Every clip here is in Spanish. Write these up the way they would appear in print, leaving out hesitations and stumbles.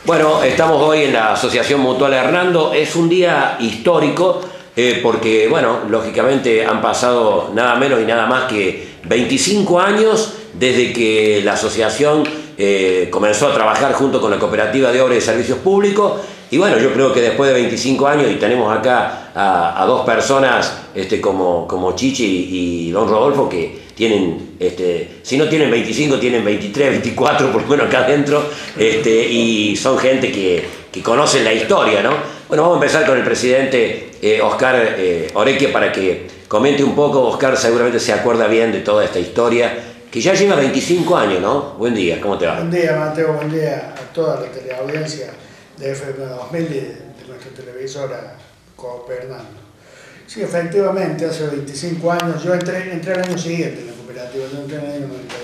Bueno, estamos hoy en la Asociación Mutual Hernando. Es un día histórico porque, bueno, lógicamente han pasado nada menos y nada más que 25 años desde que la asociación comenzó a trabajar junto con la Cooperativa de Obras y Servicios Públicos. Y bueno, yo creo que después de 25 años, y tenemos acá a dos personas como Chichi y don Rodolfo, que tienen, si no tienen 25, tienen 23, 24, por lo menos acá adentro, y son gente que conocen la historia, ¿no? Bueno, vamos a empezar con el presidente Oscar Orequia para que comente un poco. Oscar seguramente se acuerda bien de toda esta historia, que ya lleva 25 años, ¿no? Buen día, ¿cómo te va? Buen día, Mateo, buen día a toda la teleaudiencia de FM 2000 y de nuestra televisora Coop Hernando. Sí, efectivamente, hace 25 años, yo entré al año siguiente en la cooperativa, yo entré en el año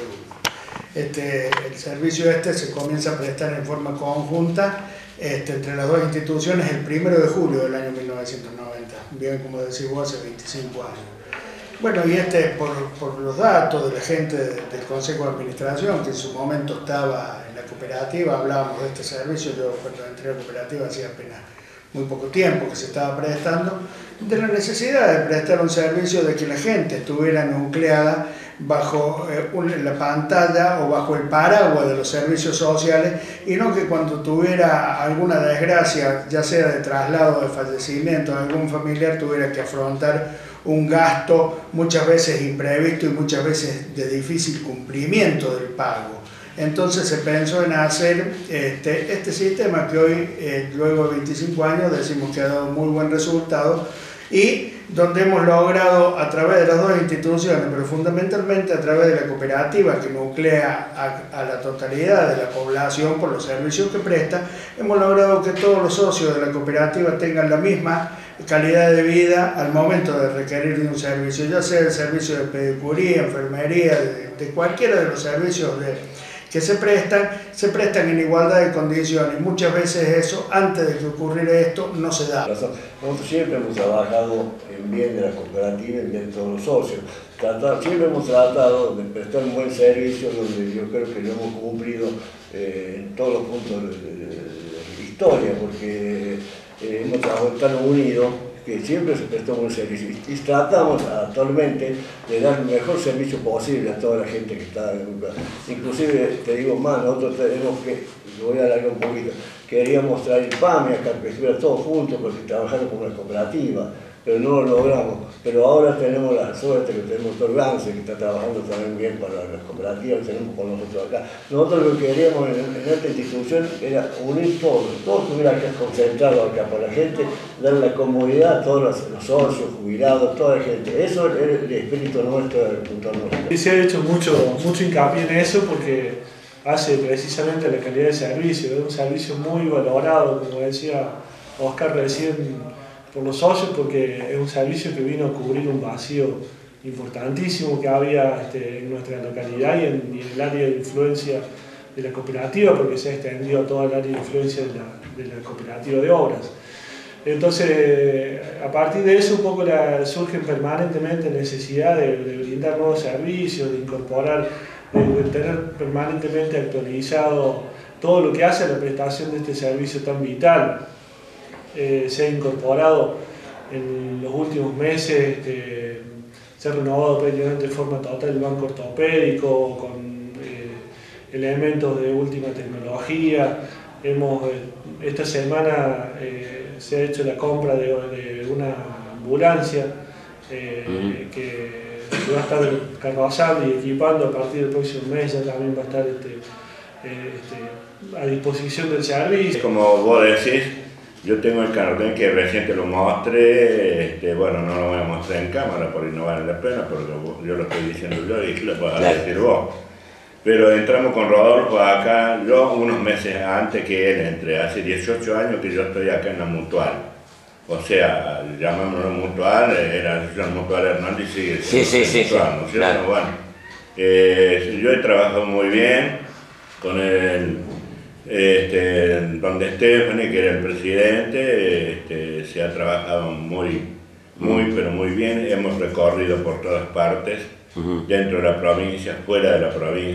91. El servicio se comienza a prestar en forma conjunta entre las dos instituciones el 1 de julio del año 1990, bien como decís vos, hace 25 años. Bueno, y por los datos de la gente del Consejo de Administración, que en su momento estaba en la cooperativa, hablábamos de este servicio. Yo cuando entré a la cooperativa hacía apenas muy poco tiempo que se estaba prestando, de la necesidad de prestar un servicio de que la gente estuviera nucleada bajo la pantalla o bajo el paraguas de los servicios sociales, y no que cuando tuviera alguna desgracia, ya sea de traslado, de fallecimiento de algún familiar, tuviera que afrontar un gasto muchas veces imprevisto y muchas veces de difícil cumplimiento del pago. Entonces se pensó en hacer este sistema que hoy, luego de 25 años, decimos que ha dado muy buen resultado, y donde hemos logrado a través de las dos instituciones, pero fundamentalmente a través de la cooperativa que nuclea a la totalidad de la población por los servicios que presta, hemos logrado que todos los socios de la cooperativa tengan la misma calidad de vida al momento de requerir de un servicio, ya sea el servicio de pedicuría, enfermería, de cualquiera de los servicios que se prestan en igualdad de condiciones. Muchas veces eso, antes de que ocurriera esto, no se da. Nosotros siempre hemos trabajado en bien de la cooperativa, en bien de todos los socios. Siempre hemos tratado de prestar un buen servicio, donde yo creo que lo hemos cumplido en todos los puntos de la historia, porque hemos trabajado tan unidos que siempre se prestó un buen servicio, y tratamos actualmente de dar el mejor servicio posible a toda la gente que está en el lugar. Inclusive, te digo más, nosotros tenemos que, lo voy a alargar un poquito, queríamos traer PAMI acá, que estuviera todos juntos, porque trabajaron como una cooperativa, pero no lo logramos. Pero ahora tenemos la suerte que tenemos el Gance, que está trabajando también bien para las cooperativas que tenemos con nosotros acá. Nosotros lo que queríamos en esta institución era unir todo estuviera acá concentrado acá para la gente, darle la comodidad a todos los socios, jubilados, toda la gente. Eso es el espíritu nuestro del punto nuestro. Y se ha hecho mucho hincapié en eso, porque hace precisamente la calidad de servicio, es un servicio muy valorado, como decía Oscar recién, por los socios, porque es un servicio que vino a cubrir un vacío importantísimo que había en nuestra localidad y en el área de influencia de la cooperativa, porque se ha extendido a toda el área de influencia de la cooperativa de obras. Entonces, a partir de eso, un poco surge permanentemente la necesidad de brindar nuevos servicios, de incorporar, de tener permanentemente actualizado todo lo que hace a la prestación de este servicio tan vital. Se ha incorporado en los últimos meses, se ha renovado prácticamente de forma total el banco ortopédico con elementos de última tecnología. Esta semana se ha hecho la compra de una ambulancia que va a estar carrozando y equipando a partir del próximo mes. Ya también va a estar a disposición del servicio. Como vos decís, yo tengo el cartel que recién te lo mostré, bueno, no lo voy a mostrar en cámara por no vale la pena, porque yo lo estoy diciendo yo y lo puedes decir vos. Pero entramos con Rodolfo acá, yo unos meses antes que él entre, hace 18 años que yo estoy acá en la Mutual. O sea, llamámoslo Mutual, era la Mutual Hernando y sigue siendo Mutual, ¿no es cierto? Claro. Bueno, yo he trabajado muy bien con el donde Stephanie, que era el presidente, se ha trabajado pero muy bien. Hemos recorrido por todas partes, dentro de la provincia, fuera de la provincia.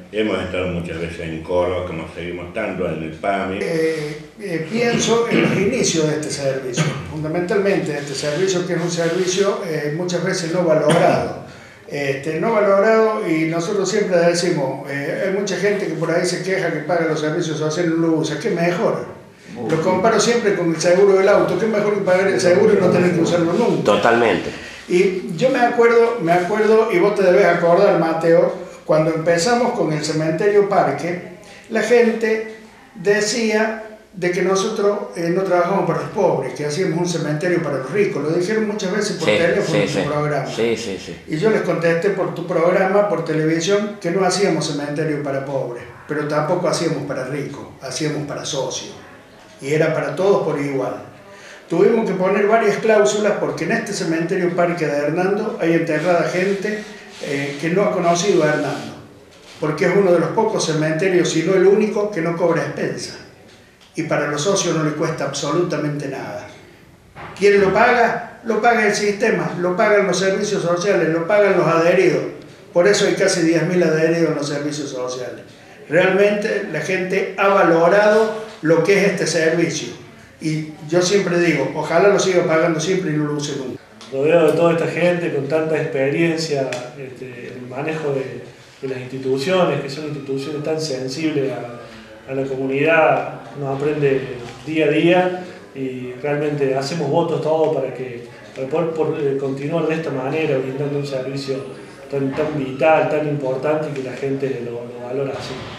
hemos estado muchas veces en coros, como seguimos estando en el PAMI. Pienso en los inicios de este servicio, fundamentalmente este servicio, que es un servicio muchas veces no valorado. No valorado, y nosotros siempre decimos, hay mucha gente que por ahí se queja que paga los servicios sociales y no lo usa. ¿Qué mejor? Lo comparo siempre con el seguro del auto. ¿Qué mejor que pagar el seguro y no tener que usarlo nunca? Totalmente. Y yo me acuerdo, y vos te debes acordar, Mateo, cuando empezamos con el cementerio parque, la gente decía de que nosotros no trabajamos para los pobres, que hacíamos un cementerio para los ricos. Lo dijeron muchas veces por teléfono en tu programa. Y yo les contesté por tu programa, por televisión, que no hacíamos cementerio para pobres, pero tampoco hacíamos para ricos, hacíamos para socios. Y era para todos por igual. Tuvimos que poner varias cláusulas porque en este cementerio parque de Hernando hay enterrada gente que no ha conocido a Hernando, porque es uno de los pocos cementerios, si no el único, que no cobra expensa. Y para los socios no le cuesta absolutamente nada. ¿Quién lo paga? Lo paga el sistema, lo pagan los servicios sociales, lo pagan los adheridos. Por eso hay casi 10.000 adheridos en los servicios sociales. Realmente la gente ha valorado lo que es este servicio. Y yo siempre digo, ojalá lo siga pagando siempre y no lo use nunca. Rodeado de toda esta gente con tanta experiencia en el manejo de las instituciones, que son instituciones tan sensibles a la comunidad, nos aprende día a día y realmente hacemos votos todos para poder continuar de esta manera, brindando un servicio tan vital, tan importante, y que la gente lo valora así.